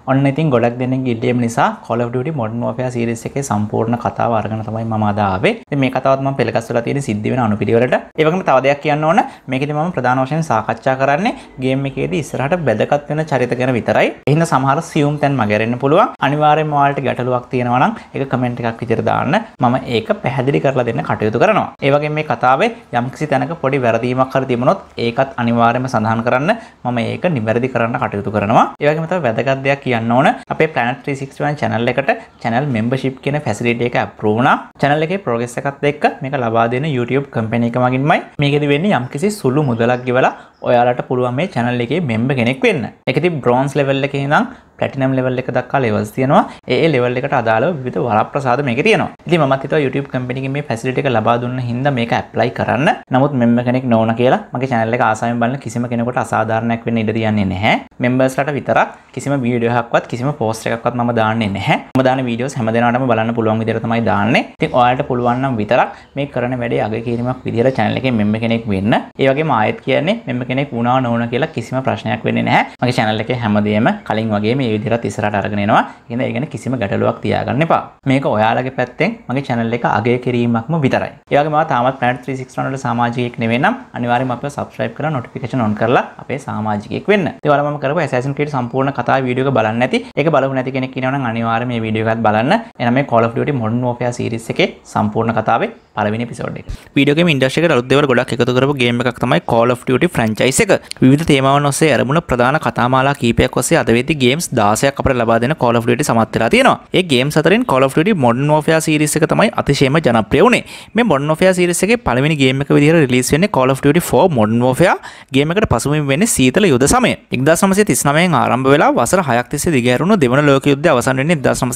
ඔන්න ඉතින් ගොඩක් දෙනෙක්ගේ ඉල්ලීම නිසා Call of Duty Modern Warfare series එකේ සම්පූර්ණ කතාව අරගෙන තමයි මම අද ආවේ. ඉතින් මේ කතාවත් මම පෙළගස් වෙලා තියෙන සිද්ධ වෙන අනුපිළිවෙලට. ඒ වගේම තව දෙයක් කියන්න ඕන. මේකෙදි මම ප්‍රධාන වශයෙන් සාකච්ඡා කරන්නේ ගේම් එකේදී ඉස්සරහට වැදගත් වෙන චරිත ගැන විතරයි. එහෙනම් සමහර සියුම් තැන් මගහැරෙන්න පුළුවන්. අනිවාර්යයෙන්ම ඔයාලට ගැටලුවක් තියෙනවා නම් ඒක කමෙන්ට් එකක් විදිහට දාන්න. මම ඒක පැහැදිලි කරලා දෙන්න කටයුතු කරනවා. ඒ වගේම මේ කතාවේ යම්කිසි තැනක පොඩි වැරදීමක් හරි තිබුණොත් ඒකත් අනිවාර්යයෙන්ම සඳහන් කරන්න. මම ඒක නිවැරදි කරන්න කටයුතු කරනවා. ඒ වගේම තව වැදගත් දෙයක් කියන්න ඕන. අපේ Planet 361 channel එකට channel membership කියන facility එක approve වුණා. channel එකේ progress එකත් එක්ක මේක ලබා දෙන YouTube company එක මගින්මයි. මේකෙදි වෙන්නේ යම්කිසි සුළු මුදලක් ගෙවලා ඔයාලට පුළුවන් මේ channel එකේ member කෙනෙක් වෙන්න. ඒකෙදි bronze level එකේ ඉඳන් platinum level එක දක්වා levels තියෙනවා. ඒ level එකට අදාළව විවිධ වරප්‍රසාද මේකේ තියෙනවා. ඉතින් මමත් හිතුවා YouTube company එකෙන් මේ facility එක ලබා දුන්න හින්දා මේක apply කරන්න. නමුත් member කෙනෙක් නොවන කියලා මගේ channel එක ආසාවෙන් බලන කිසිම කෙනෙකුට අසාධාරණයක් වෙන්න ඉඩ තියන්නේ නැහැ. members ලට විතරක් කිසිම වීඩියෝ එකක්වත් කිසිම post එකක්වත් මම දාන්නේ නැහැ. මම දාන videos හැමදේනටම බලන්න පුළුවන් විදිහට තමයි දාන්නේ. ඉතින් ඔයාලට පුළුවන් නම් විතරක් මේ කරන වැඩේ අගය කිරීමක් විදිහට channel එකේ member කෙනෙක් වෙන්න. ඒ වගේම ආයෙත් කියන්නේ member කෙනෙක් වුණා නොවුණා කියලා කිසිම ප්‍රශ්නයක් වෙන්නේ නැහැ. මගේ channel එකේ හැමදේම කලින් වගේ මේ විදිහට ඉස්සරහට අරගෙන එනවා. එහෙනම් ඒ ගැන කිසිම ගැටලුවක් තියාගන්න එපා. මේක ඔයාලගේ පැත්තෙන් මගේ channel එක අගය කිරීමක්ම විතරයි. ඒ වගේම තාමත් Planet 361 වල සමාජිකයෙක් නෙවෙයි නම් අනිවාර්යයෙන්ම අපිව subscribe කරලා notification on කරලා අපේ සමාජිකයෙක් වෙන්න. ඒ වගේම මම කරපු Assassin's Creed සම්පූර්ණ කතාවේ වීඩියෝ එක බලන්න නැති. ඒක බලමු නැති කෙනෙක් ඉන්නවා නම් අනිවාර්යයෙන් මේ වීඩියෝ එකත් බලන්න. එහෙනම් මේ Call of Duty Modern Warfare series එකේ සම්පූර්ණ කතාවේ පළවෙනි එපිසෝඩ් එක. වීඩියෝ ගේම් ඉන්ඩස්ට්‍රි එකට අලුත් දේවල් ගොඩක් එකතු කරපු ගේම් එකක් තමයි Call of Duty franchise එක. විවිධ තේමාවන් ඔස්සේ ආරම්භුණ ප්‍රධාන කතාමාලා කීපයක් ඔස්සේ අද වෙද්දී ගේම්ස් 16ක් අපිට ලබා දෙන Call of Duty සමත් වෙලා තියෙනවා. ඒ ගේම්ස් අතරින් Call of Duty Modern Warfare series එක තමයි අතිශයම ජනප්‍රිය වුණේ. මේ Modern Warfare series එකේ පළවෙනි ගේම් එක විදිහට රිලීස් වෙන්නේ Call of Duty 4 Modern Warfare. Game එකට පසුබිම වෙන්නේ සීතල යුද සමය. 1939 න් ආරම්භ වෙලා වසර 6ක් තිස්සේ දිගහැරුණු දෙවන ලෝක යුද්ධය අවසන් වෙන්නේ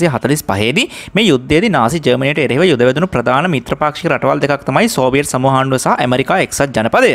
1945 දී. මේ යුද්ධයේදී නාසි ජර්මනියට එරෙහිව යුද වැදුණු ප්‍රධාන මිත්‍රපාක්ෂික රටවල් දෙකක් තමයි සෝවියට් සමූහාණ්ඩුව සහ ඇමරිකා එක්සත් ජනපදය.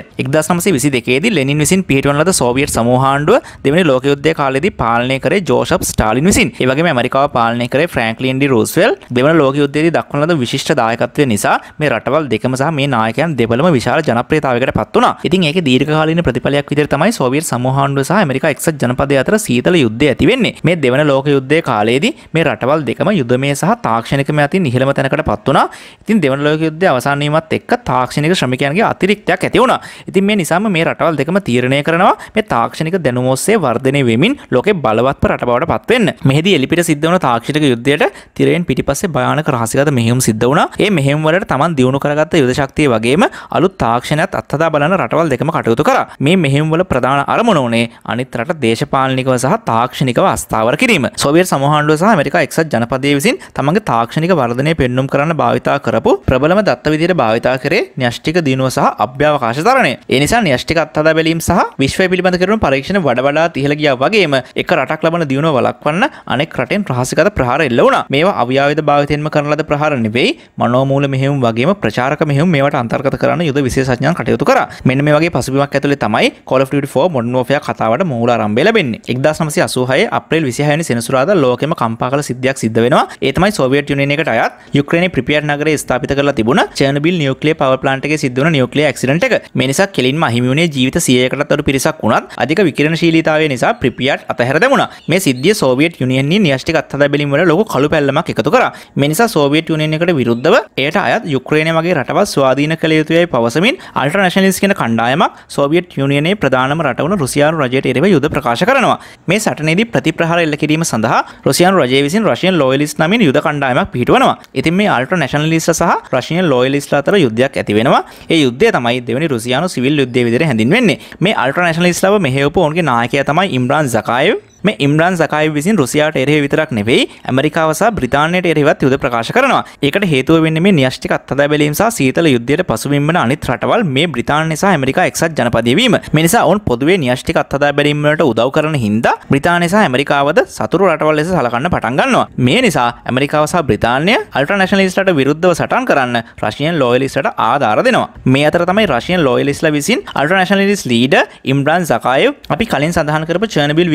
1922 දී ලෙනින් විසින් පිහිටවන ලද සෝවියට් සමූහාණ්ඩුව දෙවැනි ලෝක යුද්ධය කාලයේදී පාලනය කරේ ජෝසප් ස්ටාලින් විසින්. ඒ වගේම ඇමරිකාව පාලනය කරේ ෆ්‍රැන්ක්ලින් ඩි රූස්වෙල්ට්. දෙවන ලෝක යුද්ධයේදී දක්වන ලද විශිෂ්ට දායකත්වය නිසා මේ රටවල් දෙකම සහ මේ නායකයන් දෙපළම විශාල ජනප්‍රියතාවයකට පත් වුණා. ඉතින් ඒකේ දීර්ඝකාලීන ප්‍රතිඵලයක් විදිහට තමයි සෝවියට් සමූහාණ්ඩුව සහ ඇමරිකා එක්සත් ජනපදය අතර සීතල යුද්ධය ඇති වෙන්නේ. මේ දෙවන ලෝක යුද්ධයේ කාලයේදී මේ රටවල් දෙකම යුදමය සහ තාක්ෂණිකමය අතින් ඉහළම තැනකට පත් වුණා. ඉතින් දෙවන ලෝක යුද්ධය අවසන් වීමත් එක්ක තාක්ෂණික ශ්‍රමිකයන්ගේ අතිරික්තයක් ඇති වුණා. ඉතින් මේ නිසාම මේ රටවල් දෙකම තීරණය කරනවා මේ තාක්ෂණික දැනුම ඔස්සේ වර්ධනය වෙමින් ලෝකේ බලවත්ම රට බවට පත් වෙන්න. මෙහිදී එලිපිට සිද්ධ වුණ තාක්ෂණික යුද්ධයට තිරයෙන් පිටිපස්සේ භයානක රහසිගත මෙහෙයුම් සිද්ධ වුණා. මේ මෙහෙයුම් වලට Taman දියුණු කරගත්ත යුද ශක්තිය වගේම අලුත් තාක්ෂණයත් අත්හදා බලන රටවල් දෙකම කටයුතු කරා. මේ මෙහෙයුම් වල ප්‍රධාන අරමුණ උනේ අනිත් රට දේශපාලනිකව සහ තාක්ෂණිකව අස්ථාවර කිරීම. සෝවියට් සමූහාණ්ඩුව සහ ඇමරිකා එක්සත් ජනපදයේ විසින් තමන්ගේ තාක්ෂණික වර්ධනය පෙන්눔 කරන්න භාවිතා කරපු ප්‍රබලම දත්ත විදියට භාවිතා කරේ න්‍යෂ්ටික දිනුව සහ අභ්‍යවකාශ තරණය. ඒ නිසා න්‍යෂ්ටික අත්හදා බැලීම් සහ විශ්වය පිළිබඳ කරන පරීක්ෂණ වඩා ඉහළ ගියා වගේම එක රටක් ලබන දිනුව වළක්වන්න අනෙක් රටෙන් රහසිගත ප්‍රහාර එල්ල වුණා. මේවා අවියාවිද භාවිතයෙන්ම කරන ලද ප්‍රහාර නෙවෙයි මනෝමූල මෙහෙයුම් වගේම ප්‍රචාරක මෙහෙයුම් මේවට අන්තර්ගත කරන්න යුද විශේෂඥයන් කටයුතු කරා. මෙන්න මේ වගේ පසුබිමක් ඇතුලේ තමයි Call of Duty 4 Modern Warfare කතාවට මූලාරම්භය ලැබෙන්නේ. 1986 අප්‍රේල් 26 වෙනි සෙනසුරාදා ලෝකෙම කම්පා කළ සිද්ධියක් සිද්ධ වෙනවා. ඒ තමයි සෝවියට් යුනියන් එකට අයත් යුක්‍රේනයේ ප්‍රිපියට් නගරයේ ස්ථාපිත කරලා තිබුණ චර්නබිල් නියුක්ලියර් පවර් ප්ලාන්ට් එකේ සිද්ධ වුණ නියුක්ලියර් ඇක්සිඩන්ට් එක. මේ නිසා කෙලින්ම අහිමි වුණේ ජීවිත 100කටත් අඩු පිරිසක් වුණත් අධික විකිරණශීලීතාවය නිසා ප්‍රිපියට් අතහැර දැමුණා. මේ සිද්ධිය සෝවියට් යුනියන්ගේ න්‍යෂ්ටික අත්හදා බැලීම් වල ලොකු කළු පැල්ලමක් එකතු කරා. මේ නිසා සෝවියට් යුනියන් එකට විරුද්ධව එයට අයත් යුක්‍රේනය වගේ රටවල් ස්වාධීන කළ යුතුයයි පවසමින් අල්ට්‍රා නැෂනලිස්ට් කියන කණ්ඩායමක් සෝවියට් යුනියනයේ ප්‍රධානම රට වුණ රුසියානු රජයට එරෙහිව යුද ප්‍රකාශ කරනවා. මේ සටනේදී ප්‍රතිප්‍රහාර එල්ල කිරීම සඳහා රුසියානු රජය විසින් රෂියන් ලෝයලිස්ට් නමින් යුද කණ්ඩායමක් පිහිටවනවා. ඉතින් මේ අල්ට්‍රා නැෂනලිස්ට් සහ රෂියන් ලෝයලිස්ට් අතර යුද්ධයක් ඇති වෙනවා. ඒ යුද්ධය තමයි දෙවෙනි රුසියානු සිවිල් යුද්ධය විදිහට හැඳින්වෙන්නේ. මේ අල්ට්‍රා නැෂනලිස්ට්ලව මෙහෙයවපු ඔවුන්ගේ නායකයා තමයි ඉම්රාන් සකායෙව්. මේ ඉම්රාන් සකායෙව් විසින් රුසියාට එරෙහිව විතරක් නෙවෙයි ඇමරිකාව සහ බ්‍රිතාන්‍යයට එරෙහිවත් යුද ප්‍රකාශ කරනවා. ඒකට හේතුව වෙන්නේ මේ න්‍යෂ්ටික අත්හදා බැලීම් සහ සීතල යුද්ධයට පසුබිම් වන අනිත් රටවල් මේ බ්‍රිතාන්‍ය සහ ඇමරිකා එක්සත් ජනපදයේ වීම. මේ නිසා ඔවුන් පොදුවේ න්‍යෂ්ටික අත්හදා බැලීම් වලට උදව් කරන හින්දා බ්‍රිතාන්‍ය සහ ඇමරිකාවද සතුරු රටවල් ලෙස සලකන්න පටන් ගන්නවා. මේ නිසා ඇමරිකාව සහ බ්‍රිතාන්‍ය අල්ට්‍රා නැෂනලිස්ට්ලට විරුද්ධව සටන් කරන්න රෂියන් ලෝයලිස්ට්ලට ආධාර දෙනවා. මේ අතර තමයි රෂියන් ලෝයලිස්ට්ලා විසින් ultra nationalist leader Imran Zakhaev අපි කලින් සඳහන් කරපු චර්නබිල් ව්‍යසනයේ සිද්ධ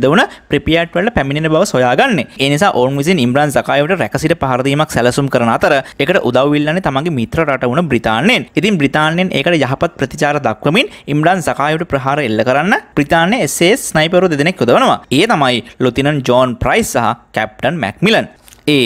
සිද්ධ වුණ ප්‍රිපියට් වලට පැමිණෙන බව සොයාගන්නේ. ඒ නිසා ඔවුන් විසින් ඉම්රාන් සකායවට රැකසිට පහර දීමක් සැලසුම් කරන අතර ඒකට උදව් ඉල්ලන්නේ තමන්ගේ මිත්‍ර රට වුණ බ්‍රිතාන්‍යයෙන්. ඉතින් බ්‍රිතාන්‍යයෙන් ඒකට යහපත් ප්‍රතිචාර දක්වමින් ඉම්රාන් සකායවට ප්‍රහාර එල්ල කරන්න බ්‍රිතාන්‍ය SAS ස්නයිපර්වරු දෙදෙනෙක් යොදවනවා. ඒ තමයි ලොතිනන් ජෝන් ප්‍රයිස් සහ කැප්ටන් මැක්මිලන්. ඒ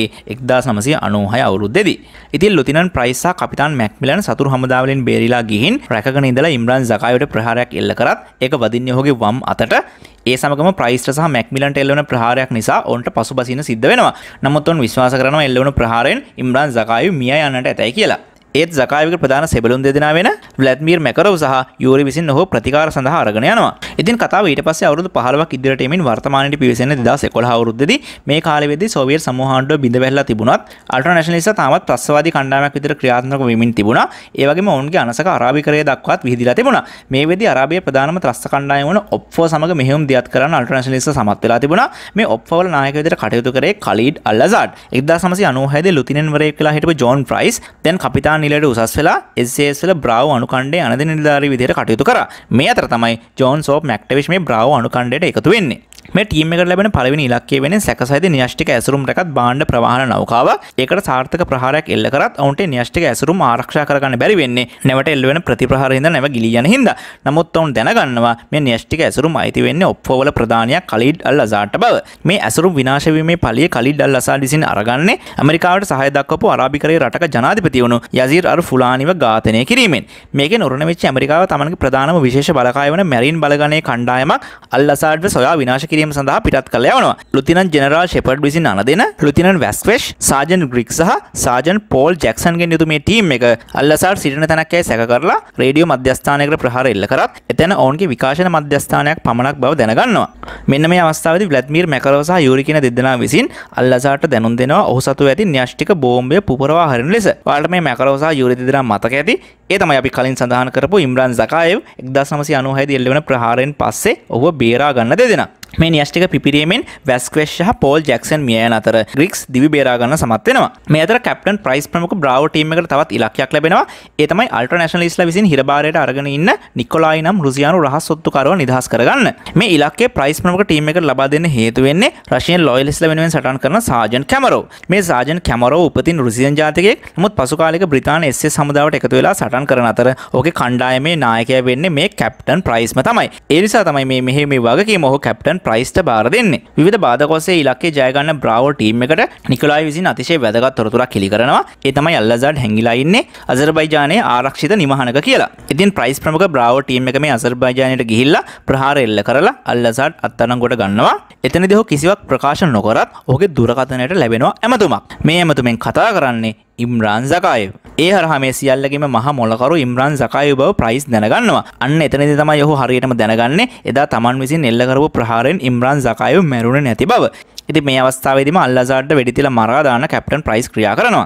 1996 අවුරුද්දේදී. ඉතින් ලොතිනන් ප්‍රයිස් සහ කපිතාන් මැක්මිලන් සතුරු හමුදාවලින් බේරිලා ගිහින් රැකගෙන ඉඳලා ඉම්රාන් සකායවට ප්‍රහාරයක් එල්ල කරත් ඒක වදින්නේ ඔහුගේ වම් අතට. ඒ සමගම ප්‍රයිස්ට සහ මැක්මිලන්ට එල්ලවන ප්‍රහාරයක් නිසා ඔවුන්ට පසුබසින්න සිද්ධ වෙනවා. නමුත් ඔවුන් විශ්වාස කරනවා එල්ලවන ප්‍රහාරයෙන් ඉම්රාන් සකායු මිය යන්නට ඇතයි කියලා. ඒත් සකායවිගේ ප්‍රධාන සෙබළුන් දෙදෙනා වෙන ව්ලාඩ්මිර් මැකරොව් සහ යූරි විසින් ඔහු ප්‍රතිකාර සඳහා අරගෙන යනවා. ඉතින් කතාව ඊට පස්සේ අවුරුදු 15ක් ඉදිරියට එමින් වර්තමානයේදී පිවිසෙන්නේ 2011 අවුරුද්දේදී මේ කාලෙවෙදී සෝවියට් සමූහාණ්ඩුව බිඳ වැහැලා තිබුණත් අල්ට්‍රා නැෂනලිස්ට්ලා තාමත් ත්‍රස්තවාදී කණ්ඩායමක් විදිහට ක්‍රියාත්මක වෙමින් තිබුණා. ඒ වගේම ඔවුන්ගේ අනසක අරාබිකරය දක්වාත් විහිදිලා තිබුණා. මේ වෙද්දී අරාබියේ ප්‍රධානම ත්‍රස්ත කණ්ඩායම වන ඔප්ෆෝ සමග මෙහෙයුම් දියත් කරන්න අල්ට්‍රා නැෂනලිස්ට්ලා සමත් වෙලා තිබුණා. මේ ඔප්ෆෝ වල නායක විදිහට කටයුතු කරේ ඛලීඩ් අල්-අසාඩ්. 1996 දී ලුතිනන් වරයෙක් වෙලා හිටපු ජෝන් ප්‍රයිස් දැන් කපිතාන් නිලයට උසස් වෙලා SAS වල බ්‍රාවෝ අණුකණ්ඩයේ අනදෙන නිලධාරී විදිහට කටයුතු කරා. මේ අතර තමයි ජෝන් සෝප් මැක්ටවිෂ් මේ බ්‍රාවෝ අණුකණ්ඩයට එකතු වෙන්නේ. මේ ටීම් එකට ලැබෙන පළවෙනි ඉලක්කය වෙන්නේ සැකසහිත න්‍යෂ්ටික ඇසුරුම් රැකත් භාණ්ඩ ප්‍රවාහන නෞකාවක්. ඒකට සාර්ථක ප්‍රහාරයක් එල්ල කරත් ඔවුන්ට න්‍යෂ්ටික ඇසුරුම් ආරක්ෂා කරගන්න බැරි වෙන්නේ නැවට එල්ල වෙන ප්‍රතිප්‍රහාර හින්දා නැව ගිලී යන හින්දා. නමුත් ඔවුන් දැනගන්නවා මේ න්‍යෂ්ටික ඇසුරුම් අයිති වෙන්නේ ඔප්ෆෝ වල ප්‍රධානියා ඛලීඩ් අල්-අසාඩ්ට බව. මේ ඇසුරුම් විනාශ වීමේ පළිය ඛලීඩ් අල්-අසාඩ් විසින් අරගන්නේ ඇමරිකාවට සහාය දක්වපු අරාබිකරයේ රටක ජනාධිපති වුණු යසීර් අල්-ෆුලානිව ඝාතනය කිරීමෙන්. මේකෙන් උරුණ වෙච්ච ඇමරිකාව තමන්ගේ ප්‍රධානම විශේෂ බලකාය වන මැරීන් බලගණයේ කණ්ඩායමක් අල්-අසාඩ්ව සොයා විනාශ කිරීම සඳහා පිටත් යවනවා. ලුතිනන්ට් ජෙනරාල් ෂෙපර්ඩ් විසින් අනදෙන ලුතිනන්ට් වැස්ක්වෙෂ්, සාජන්ට් ග්‍රිග්ස් සහ සාජන්ට් පෝල් ජැක්සන්ගෙන් යුතු මේ ටීම් එක අල්-අසාඩ් සිටින තැනක් යයි සැක කරලා රේඩියෝ මධ්‍යස්ථානයකට ප්‍රහාර එල්ල කරත් එතන ඔවුන්ගේ විකාශන මධ්‍යස්ථානයක් පමණක් බව දැනගන්නවා. මෙන්න මේ අවස්ථාවේදී ව්ලාඩ්මිර් මැකරොව් සහ යූරි කියන දෙදෙනා විසින් අල්-අසාඩ්ට දැනුම් දෙනවා ඔහු සතු ඇති න්‍යෂ්ටික බෝම්බය පුපුරවා හරින ලෙස. ඔයාලට මේ මැකරොව් සහ යූරි දෙදෙනා මතක ඇති. ඒ තමයි අපි කලින් සඳහන් කරපු ඉම්රාන් සකායව් 1996 දී එල්ල වෙන ප්‍රහාරයෙන් පස්සේ ඔහුව බේරා ගන්න දෙදෙනා. මේ න්‍යෂ්ටික පිපිරීමෙන් වැස්ක්වෙෂ් සහ පෝල් ජැක්සන් මිය යන අතර ග්‍රිග්ස් දිවි බේරා ගන්න සමත් වෙනවා. මේ අතර කැප්ටන් ප්‍රයිස් ප්‍රමුඛ බ්‍රාවෝ ටීම් එකට තවත් ඉලක්කයක් ලැබෙනවා. ඒ තමයි අල්ට්‍රා නැෂනලිස්ට්ලා විසින් හිරබාරයට අරගෙන ඉන්න නිකොලායි නම් රුසියානු රහස් ඔත්තුකාරව නිදහස් කරගන්න. මේ ඉලක්කය ප්‍රයිස් ප්‍රමුඛ ටීම් එකට ලබා දෙන්න හේතු වෙන්නේ රෂියන් ලොයලිස්ට්ලා වෙනුවෙන් සටන් කරන සාජන්ට් කැමරොව්. මේ සාජන්ට් කැමරොව් උපතින් රුසියන් ජාතිකයෙක්. නමුත් පසු කාලයක බ්‍රිතාන්‍ය SS හමුදාවට එකතු වෙලා සටන් කරන අතර ඔහුගේ කණ්ඩායමේ නායකයා වෙන්නේ මේ කැප්ටන් ප්‍රයිස්ම තමයි. ඒ නිසා තමයි මේ වගකීම ඔහු කැප්ටන් ප්‍රයිස්ට බාර දෙන්නේ. විවිධ බාධක ඔස්සේ ඉලක්කය ජය ගන්න බ්‍රාවෝ ටීම් එකට නිකොලායි විසින් අතිශය වැදගත් තොරතුරක් හෙළි කරනවා. ඒ තමයි අල්-අසාඩ් හැංගිලා ඉන්නේ අසර්බයිජානයේ ආරක්ෂිත නිමහනක කියලා. ඉතින් ප්‍රයිස් ප්‍රමුඛ බ්‍රාවෝ ටීම් එක මේ අසර්බයිජානයට ගිහිල්ලා ප්‍රහාර එල්ල කරලා අල්-අසාඩ් අත්අඩංගුවට ගන්නවා. එතනදී ඔහු කිසිවක් ප්‍රකාශ නොකරත් ඔහුගේ දුරකථනයට ලැබෙනවා ඇමතුමක්. මේ ඇමතුමෙන් කතා කරන්නේ ඉම්රාන් සකායව්. ඒ හරහා මේ සියල්ලගේම මහා මොලකරු ඉම්රාන් සකායව් බව ප්‍රයිස් දැනගන්නවා. අන්න එතනදී තමයි ඔහු හරියටම දැනගන්නේ එදා තමන් විසින් එල්ල කරපු ප්‍රහාරයෙන් ඉම්රාන් සකායව් මැරුණේ නැති බව. ඉතින් මේ අවස්ථාවේදීම අල්-අසාඩ්ට වෙඩි තියලා මරා දාන්න කැප්ටන් ප්‍රයිස් ක්‍රියා කරනවා.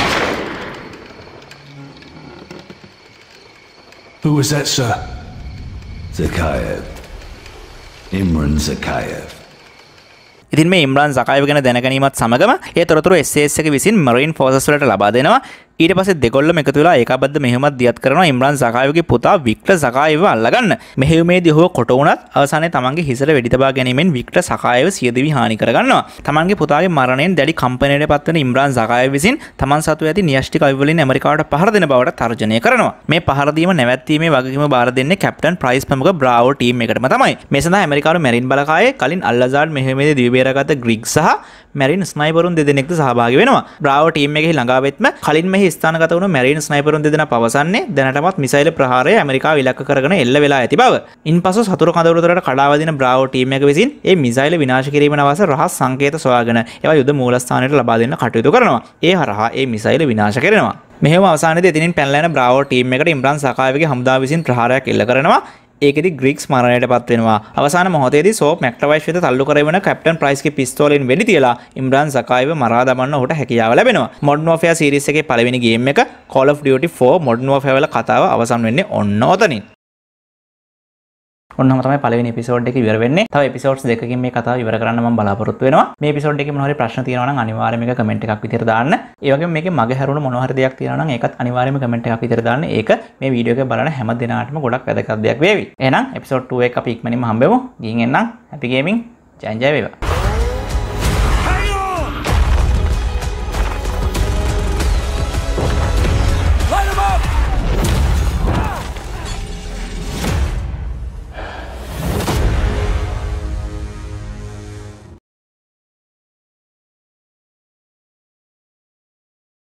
Who was that, sir? Zakayev. Imran Zakayev. ඉතින් මේ ඉම්රාන් සකායව් ගැන දැනගැනීමත් සමගම ඒ තොරතුරු SAS එක විසින් මරීන් ෆෝසස් වලට ලබා දෙනවා. ඊට පස්සේ දෙකොල්ලම එකතු වෙලා ඒකාබද්ධ මෙහෙයුමක් දියත් කරනවා ඉම්රාන් සකායව්ගේ පුතා වික්ටර් සකායව්ව අල්ලගන්න. මෙහෙයුමේදී ඔහු කොට වුණත් අවසානයේ තමන්ගේ හිසට වෙඩි තබා ගැනීමෙන් වික්ටර් සකායව් සියදිවි හානි කරගන්නවා. තමන්ගේ පුතාගේ මරණයෙන් දැඩි කම්පනයට පත්වන ඉම්රාන් සකායව් විසින් තමන් සතු ඇති න්‍යෂ්ටික අවි වලින් ඇමරිකාවට පහර දෙන බවට තර්ජනය කරනවා. මේ පහර දීම නැවැත්වීමේ වගකීම බාර දෙන්නේ කැප්ටන් ප්‍රයිස් ප්‍රමුඛ බ්‍රාවෝ ටීම් එකටම තමයි. මේ සඳහා ඇමරිකානු මැරින් බලකායේ කලින් අල්-අසාඩ් මෙහෙයුමේදී දිවි බේරාගත් ග්‍රිග්ස් සහ මැරින් ස්නයිපරුන් දෙදෙනෙක්ද සහභාගී වෙනවා. බ්‍රාවෝ ටීම් එකෙහි ළඟා වෙත්ම කලින් මෙහි ස්ථානගත වුණු මැරින් ස්නයිපරුන් දෙදෙනා පවසන්නේ දැනටමත් මිසයිල් ප්‍රහාරය ඇමරිකාව ඉලක්ක කරගෙන එල්ල වෙලා ඇති බව. ඉන්පසු සතුරු කඳවුරට කඩා වදින බ්‍රාවෝ ටීම් එක විසින් මේ මිසයිල් විනාශ කිරීමට අවශ්‍ය රහස් සංකේත සොයාගෙන ඒවා යුද මූලස්ථානයට ලබා දෙන්න කටයුතු කරනවා. ඒ හරහා මේ මිසයිල් විනාශ කරනවා. මෙහෙම අවසානයේදී එතනින් පැනලා යන බ්‍රාවෝ ටීම් එකට ඉම්රාන් සකායවගේ හමුදාව විසින් ප්‍රහාරයක් එල්ල කරනවා. ඒකෙදි ග්‍රිග්ස් මරණයට පත් වෙනවා. අවසාන මොහොතේදී සෝප් මැක්ටවයිස් වෙත තල්ලු කරගෙන කැප්ටන් ප්‍රයිස්ගේ පිස්තෝලෙන් වෙඩි තියලා ඉම්රාන් සකායව මරා දමන්න ඔහුට හැකියාව ලැබෙනවා. මොඩර්න් වෝෆෙයාර් සීරීස් එකේ පළවෙනි ගේම් එක Call of Duty 4 modern warfare වල කතාව අවසන් වෙන්නේ ඔන්න ඔතනින්. ඔන්නම තමයි පළවෙනි එපිසෝඩ් එක ඉවර වෙන්නේ. තව එපිසෝඩ්ස් දෙකකින් මේ කතාව ඉවර කරන්න මම බලාපොරොත්තු වෙනවා. මේ එපිසෝඩ් එකේ මොනවා හරි ප්‍රශ්න තියෙනවා නම් අනිවාර්යයෙන්ම මේක කමෙන්ට් එකක් විදිහට දාන්න. ඒ වගේම මේකේ මගේ හැරුණු මොනවා හරි දෙයක් තියෙනවා නම් ඒකත් අනිවාර්යයෙන්ම කමෙන්ට් එකක් විදිහට දාන්න. ඒක මේ වීඩියෝ එක බලන හැම දිනාටම ගොඩක් වැදගත් දෙයක් වේවි. එහෙනම් එපිසෝඩ් 2 එක අපි ඉක්මනින්ම හම්බෙමු. ගිහින් එන්නම්. Happy gaming. ජය ජය වේවා.